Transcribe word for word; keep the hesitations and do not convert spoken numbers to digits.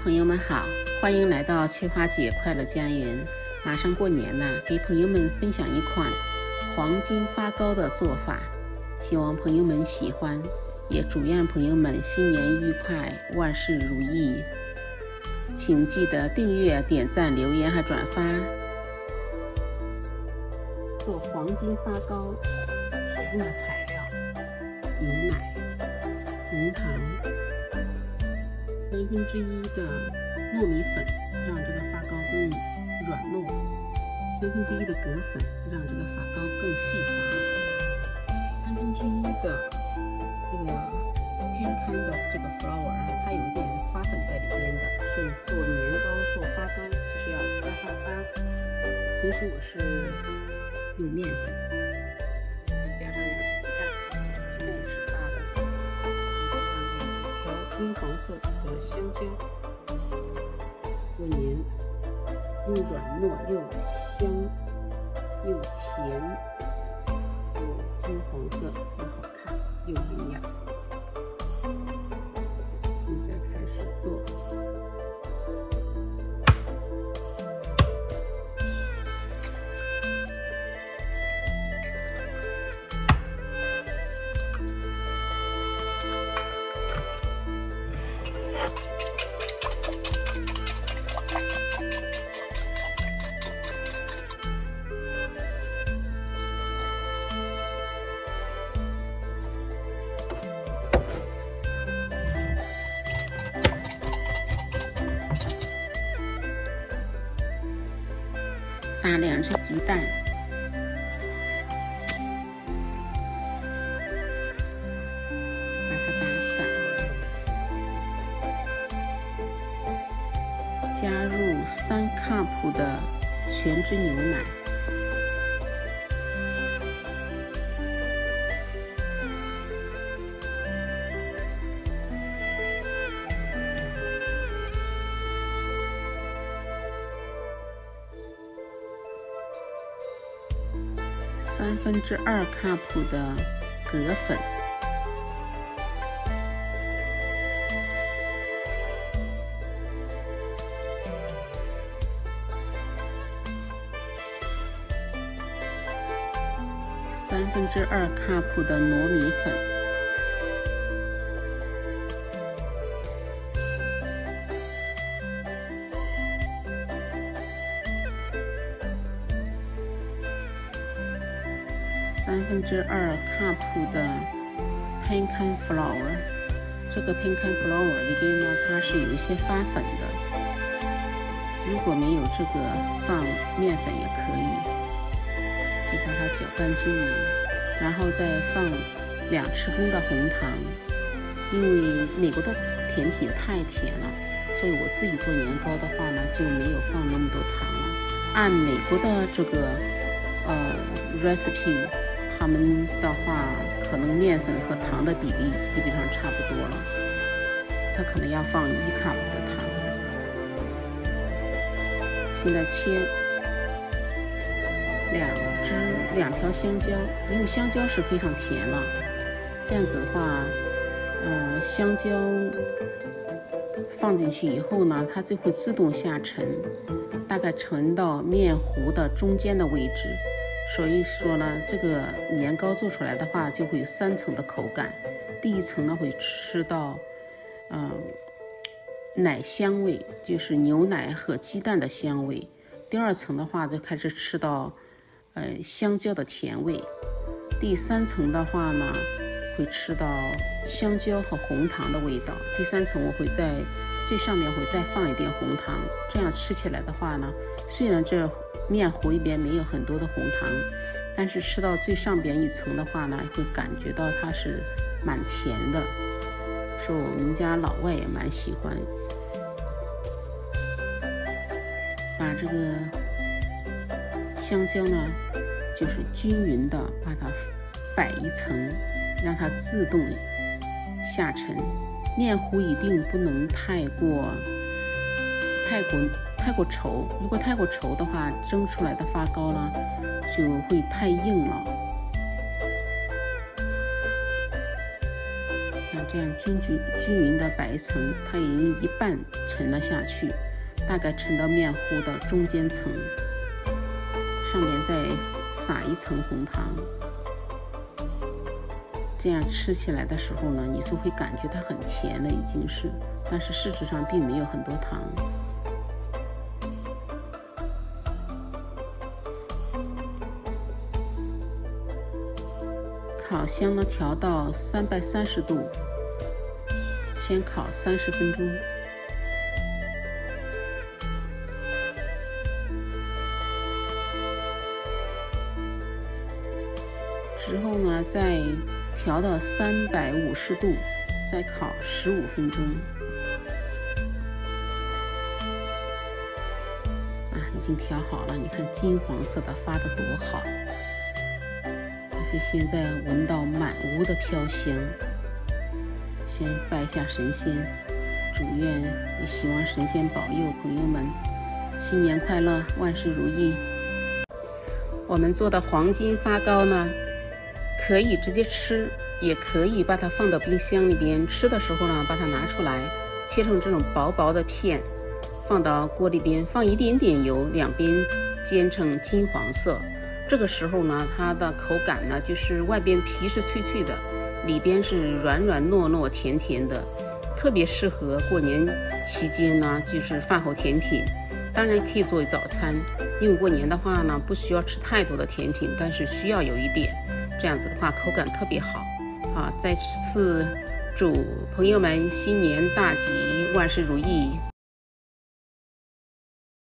朋友们好，欢迎来到翠花姐快乐家园。马上过年了，给朋友们分享一款黄金发糕的做法，希望朋友们喜欢，也祝愿朋友们新年愉快，万事如意。请记得订阅、点赞、留言和转发。做黄金发糕使用的材料：牛奶、红糖、三分之一的糯米粉，让这个发糕更软糯；三分之一的葛粉，让这个发糕更细滑；三分之一的这个偏干的这个 flour， 它有一点发粉在里边的，所以做年糕、做发糕就是要发发发。平时我是用面粉，再加上两个鸡蛋，鸡蛋也是发的，再加上这一条金黄色的香蕉。过年又软糯又香又甜又金黄色又好看又营养。现在开始做。打两只鸡蛋，把它打散，加入三 cup 的全脂牛奶，三分之二 cup 的葛粉，三分之二 cup 的糯米粉，三分之二 cup 的 pancake flour， 这个 pancake flour 里边呢，它是有一些发粉的，如果没有这个放面粉也可以，就把它搅拌均匀，然后再放两匙羹的红糖，因为美国的甜品太甜了，所以我自己做年糕的话呢，就没有放那么多糖了。按美国的这个呃 recipe。他们的话，可能面粉和糖的比例基本上差不多了，它可能要放一 cup 的糖。现在切两只两条香蕉，因为香蕉是非常甜了，这样子的话，呃，香蕉放进去以后呢，它就会自动下沉，大概沉到面糊的中间的位置。所以说呢，这个年糕做出来的话，就会有三层的口感。第一层呢，会吃到，嗯、呃，奶香味，就是牛奶和鸡蛋的香味。第二层的话，就开始吃到，呃，香蕉的甜味。第三层的话呢，会吃到香蕉和红糖的味道。第三层我会在最上面会再放一点红糖，这样吃起来的话呢，虽然这面糊里边没有很多的红糖，但是吃到最上边一层的话呢，会感觉到它是蛮甜的，说我们家老外也蛮喜欢。把这个香蕉呢，就是均匀的把它摆一层，让它自动下沉。面糊一定不能太过太过太过稠，如果太过稠的话，蒸出来的发糕呢就会太硬了。 这样均均均匀的摆一层，它已经一半沉了下去，大概沉到面糊的中间层，上面再撒一层红糖。这样吃起来的时候呢，你是会感觉它很甜的，已经是，但是事实上并没有很多糖。烤箱呢调到三百三十度，先烤三十分钟。之后呢，再调到三百五十度，再烤十五分钟。啊，已经调好了，你看金黄色的发的多好！而且现在闻到满屋的飘香。先拜下神仙，祝愿也希望神仙保佑朋友们新年快乐，万事如意。我们做的黄金发糕呢，可以直接吃，也可以把它放到冰箱里边。吃的时候呢，把它拿出来，切成这种薄薄的片，放到锅里边，放一点点油，两边煎成金黄色。这个时候呢，它的口感呢，就是外边皮是脆脆的，里边是软软糯糯甜甜的，特别适合过年期间呢，就是饭后甜品。当然可以作为早餐，因为过年的话呢，不需要吃太多的甜品，但是需要有一点。这样子的话口感特别好啊！再次祝朋友们新年大吉，万事如意。